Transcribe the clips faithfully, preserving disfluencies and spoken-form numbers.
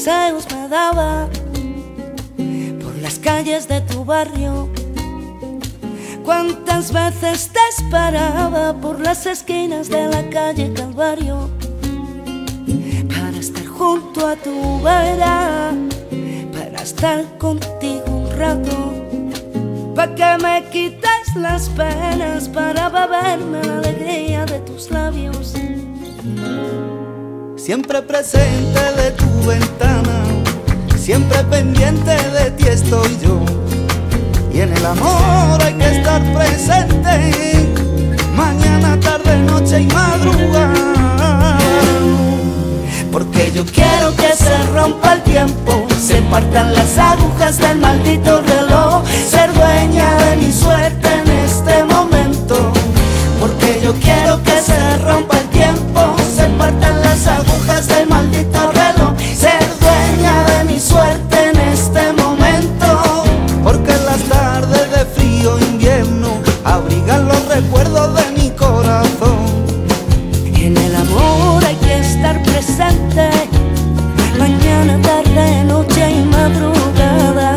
paseos me daba por las calles de tu barrio. Cuántas veces te esperaba por las esquinas de la calle Calvario, para estar junto a tu vera, para estar contigo un rato, para que me quites las penas, para beberme la alegría de tus labios. Siempre presente de tu ventana, siempre pendiente de ti estoy yo. Y en el amor hay que estar presente, mañana, tarde, noche y madrugada. Porque yo quiero que se rompa el tiempo, se partan las agujas del maldito reloj, ser dueña de mi suerte en este momento. Porque yo quiero que se rompa el tiempo, se partan las agujas del maldito reloj, ser dueña de mi suerte en este momento. Porque las tardes de frío invierno abrigan los recuerdos de mi corazón. En el amor hay que estar presente, mañana, tarde, noche y madrugada.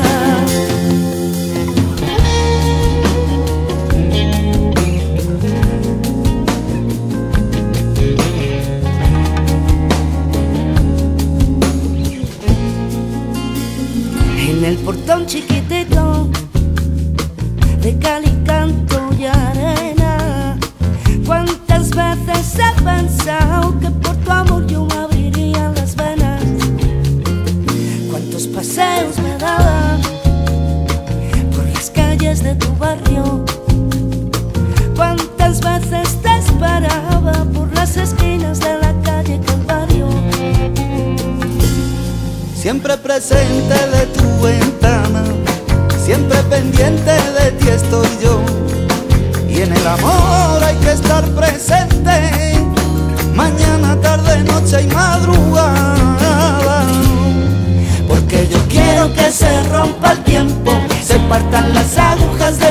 En el portón chiquitito de cal y canto y arena, cuántas veces he pensado que por tu amor yo me abriría las venas. Cuántos paseos me daba por las calles de tu barrio, cuántas veces te esperaba por las esquinas de la calle Calvario. Siempre presente de tu ventana, siempre pendiente de ti estoy yo. Y en el amor hay que estar presente, mañana, tarde, noche y madrugada. Porque yo quiero que se rompa el tiempo, se partan las agujas de